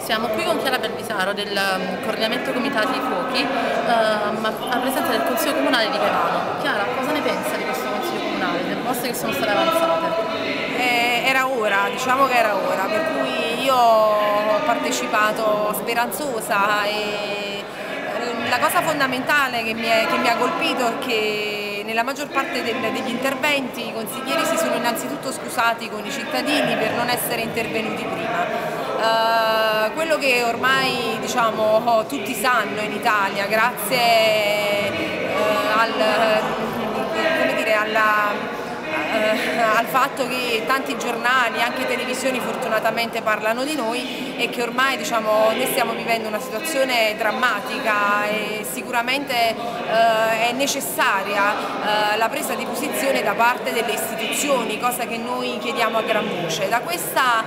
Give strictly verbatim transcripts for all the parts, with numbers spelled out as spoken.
Siamo qui con Chiara Belvisaro del um, coordinamento comitati fuochi, uh, a presenza del Consiglio Comunale di Caivano. Chiara, cosa ne pensa di questo Consiglio Comunale, delle proposte che sono state avanzate? Eh, era ora, diciamo che era ora, per cui io ho partecipato speranzosa e la cosa fondamentale che mi, è, che mi ha colpito è che nella maggior parte del, degli interventi i consiglieri si sono innanzitutto scusati con i cittadini per non essere intervenuti prima. Uh, quello che ormai diciamo, tutti sanno in Italia, grazie uh, al, come dire, alla Uh, al fatto che tanti giornali, anche televisioni fortunatamente parlano di noi e che ormai diciamo, noi stiamo vivendo una situazione drammatica e sicuramente uh, è necessaria uh, la presa di posizione da parte delle istituzioni, cosa che noi chiediamo a gran voce. Da, questa,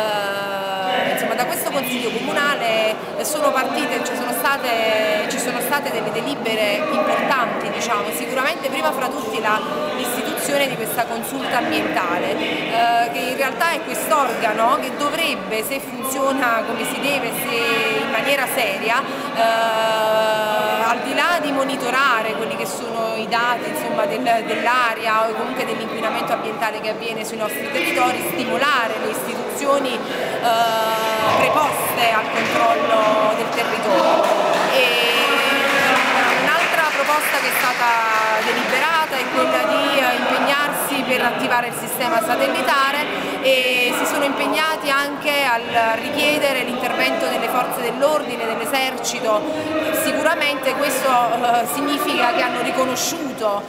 uh, insomma, da questo Consiglio Comunale sono partite, ci sono state, ci sono state delle delibere importanti, diciamo, sicuramente prima fra tutti l'istituzione di questa consulta ambientale, eh, che in realtà è quest'organo che dovrebbe, se funziona come si deve, se in maniera seria, eh, al di là di monitorare quelli che sono i dati insomma, del, dell'aria o comunque dell'inquinamento ambientale che avviene sui nostri territori, stimolare le istituzioni eh, preposte al controllo del territorio. E un'altra proposta che è stata deliberata è quella di impegnarsi per attivare il sistema satellitare e si sono impegnati anche a richiedere l'intervento delle forze dell'ordine, dell'esercito. Sicuramente questo eh, significa che hanno riconosciuto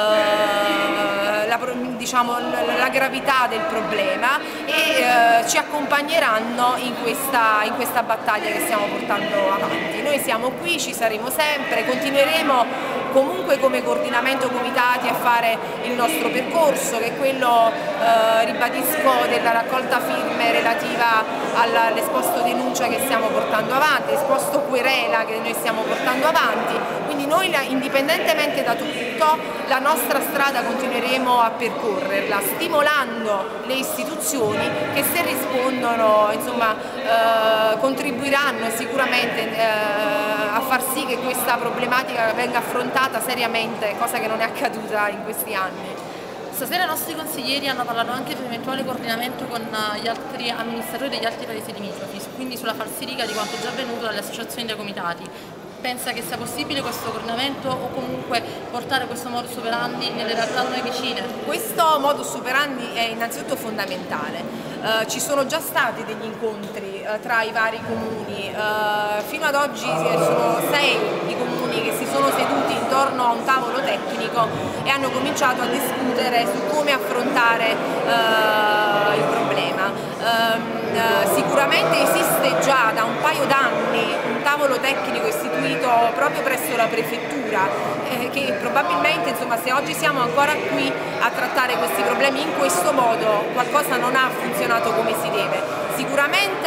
eh, la, diciamo, la gravità del problema e eh, ci accompagneranno in questa, in questa battaglia che stiamo portando avanti. Noi siamo qui, ci saremo sempre, continueremo comunque come coordinamento comitati a fare il nostro percorso, che è quello, eh, ribadisco, della raccolta firme relativa all'esposto denuncia che stiamo portando avanti, l'esposto querela che noi stiamo portando avanti, quindi noi indipendentemente da tutto la nostra strada continueremo a percorrerla, stimolando le istituzioni che se rispondono insomma, eh, contribuiranno sicuramente eh, a far sì che questa problematica venga affrontata seriamente, cosa che non è accaduta in questi anni. Stasera i nostri consiglieri hanno parlato anche di un eventuale coordinamento con gli altri amministratori degli altri paesi limitrofi, quindi sulla falsariga di quanto già avvenuto dalle associazioni dei comitati. Pensa che sia possibile questo coordinamento o comunque portare questo modus operandi nelle realtà noi vicine? Questo modus operandi è innanzitutto fondamentale. Uh, ci sono già stati degli incontri uh, tra i vari comuni, uh, fino ad oggi sono sei i comuni che si sono seduti intorno a un tavolo tecnico e hanno cominciato a discutere su come affrontare uh, il problema. Um, uh, sicuramente esiste già da un paio d'anni un tavolo tecnico istituito proprio presso la prefettura eh, che probabilmente insomma, se oggi siamo ancora qui a trattare questi problemi in questo modo qualcosa non ha funzionato come si deve. Sicuramente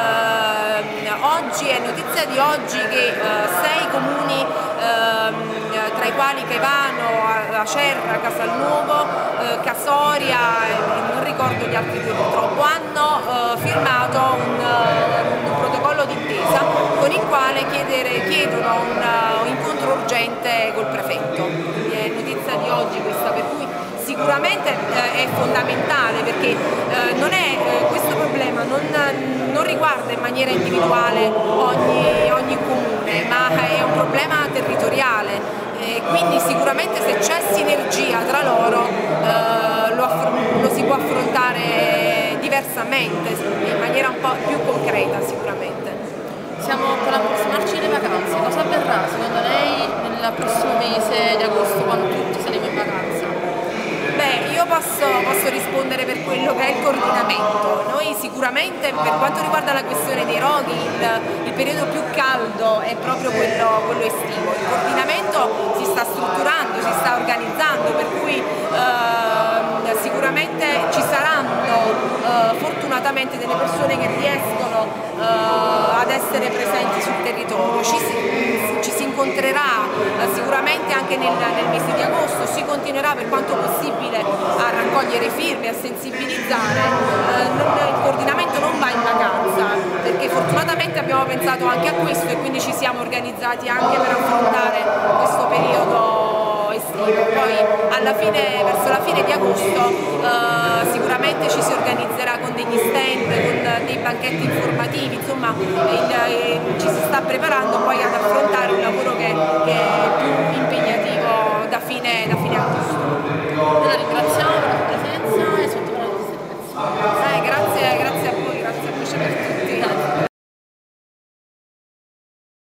eh, oggi è notizia di oggi che eh, sei comuni eh, tra i quali Caivano, Acerra, Casalnuovo, eh, Casoria e non ricordo gli altri due purtroppo hanno eh, firmato un, un protocollo d'intesa con il quale chiedere, chiedono un, un incontro urgente col prefetto. È notizia di oggi questa, per cui sicuramente eh, è fondamentale perché eh, non è, eh, questo problema non, non riguarda in maniera individuale ogni, ogni comune, ma è un problema territoriale. E quindi sicuramente se c'è sinergia tra loro eh, lo, lo si può affrontare diversamente, in maniera un po' più concreta sicuramente. Siamo con l'approssimarci delle vacanze, cosa avverrà secondo lei nel prossimo mese di agosto quando tutti saremo in vacanza? Beh, io posso, posso rispondere per quello che è il coordinamento. Noi sicuramente per quanto riguarda la questione dei roghi il, il periodo più caldo è proprio quello, quello estivo. Il coordinamento si sta strutturando, si sta organizzando, per cui eh, sicuramente ci saranno eh, fortunatamente delle persone che riescono eh, ad essere presenti sul territorio. Ci si, ci si incontrerà eh, sicuramente anche nel, nel mese di agosto, si continuerà per quanto possibile a raccogliere firme, a sensibilizzare. Eh, non, il coordinamento non va in vacanza perché fortunatamente abbiamo pensato anche a questo e quindi ci siamo organizzati anche per affrontare questo periodo estivo. Poi alla fine, verso la fine di agosto eh, sicuramente ci si organizzerà con degli stand, con dei banchetti informativi, insomma il, eh, ci si sta preparando poi ad affrontare un lavoro che, che è più impegnativo da fine, da fine agosto.